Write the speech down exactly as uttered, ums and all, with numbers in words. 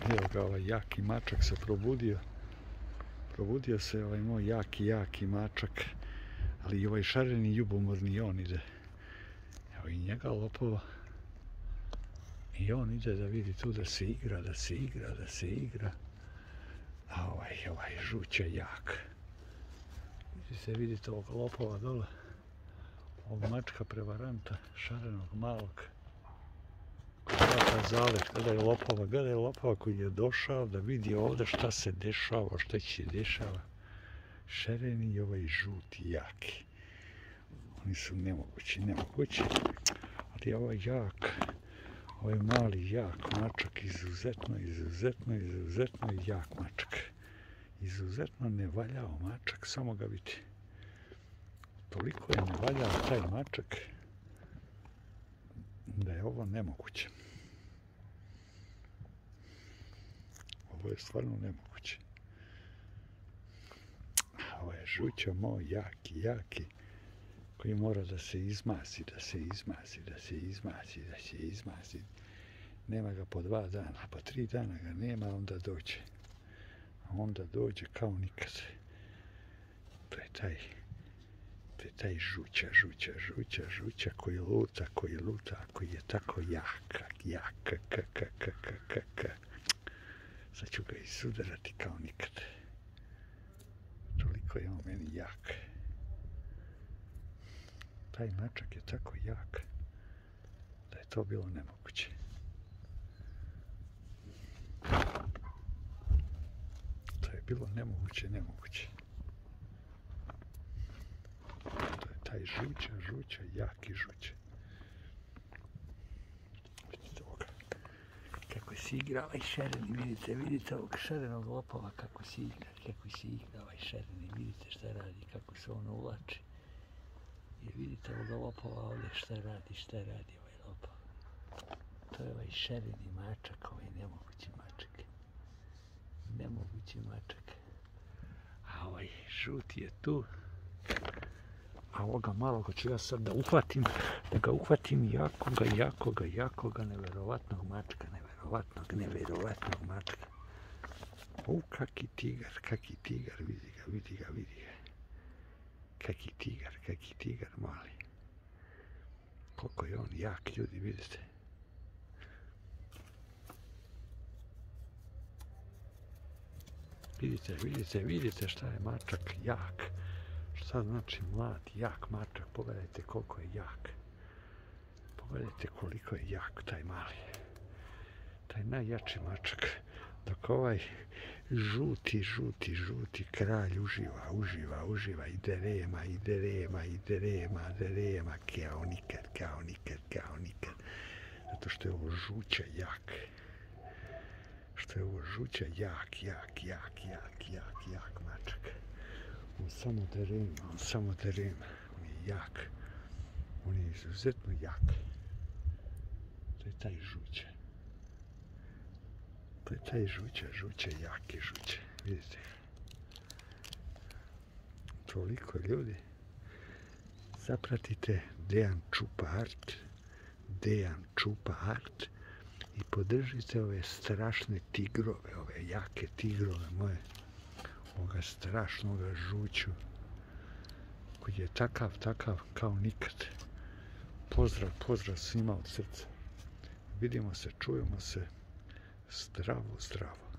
Evo ga, ovaj jaki mačak se probudio. Probudio se ovaj moj jaki, jaki mačak. Ali i ovaj šareni ljubomorni on ide. Evo i njega lopova. I on ide da vidi tu da se igra, da se igra, da se igra. A ovaj, ovaj žuć je jak. Vidite, vidite ovog lopova dole. Ovog mačka prevaranta, šarenog malog. Zalet, gledaj lopova, gledaj lopova koji je došao da vidi ovdje šta se dešava, šta će dešava. Šareni i ovaj žuti jaki. Oni su nemogući, nemogući. Ali ovaj jak, ovaj mali jak mačak, izuzetno, izuzetno, izuzetno jak mačak. Izuzetno nevaljao mačak, samo ga vidi. Toliko je nevaljao taj mačak da je ovo nemoguće. Ovo je stvarno nemoguće. Ovo je žućo moj jaki, jaki, koji mora da se izmasi, da se izmasi, da se izmasi, da se izmasi. Nema ga po dva dana, po tri dana ga nema, onda dođe. A onda dođe kao nikad. To je taj, to je taj žuća, žuća, žuća, žuća koji luta, koji luta, koji je tako jak, jak, k, k, k, k, k, k. Sad ću ga isudarati kao nikad. Toliko je on meni jak. Taj mačak je tako jak da je to bilo nemoguće. To je bilo nemoguće, nemoguće. To je taj žuća, žuća, jaki žuća. Vidite ovoga. Kako se igra ovaj šareni, vidite, vidite ovog šarenog lopova kako se igra, kako se igra ovaj šareni, vidite šta radi, kako se on uvlači. I vidite ovoga lopova ovdje šta radi, šta radi ovaj lopov. To je ovaj šareni mačak, ovaj nemogući mačak. Nemogući mačak. A ovaj žuti je tu. A ovoga maloga ću ja sad da uhvatim, da ga uhvatim jakoga, jakoga, jakoga, neverovatnog mačka, neverovatnog, neverovatnog mačka. U, kaki tigar, kaki tigar, vidi ga, vidi ga, vidi ga. Kaki tigar, kaki tigar mali. Koliko je on jak, ljudi, vidite. Vidite, vidite, vidite šta je mačak jak. Šta znači mlad, jak mačak. Pogledajte koliko je jak. Pogledajte koliko je jak taj mali. Taj najjači mačak. Dok ovaj žuti, žuti, žuti kralj uživa, uživa, uživa i derema, i derema, i derema, derema, kao nikad, kao nikad, kao nikad. Zato što je ovo žuća jak. Što je ovo žuća jak, jak, jak, jak, jak, jak mačak. On samo derema, on samo derema. On je jak. On je izuzetno jak. To je taj žuća. To je taj žuća, žuća, jaki žuća. Vidite. Toliko ljudi. Zapratite Dejan Čupa Art. Dejan Čupa Art. I podržite ove strašne tigrove, ove jake tigrove moje. Ovoga strašnoga žuću. Koji je takav, takav kao nikad. Pozdrav, pozdrav svima od srca. Vidimo se, čujemo se. Zdravo, zdravo.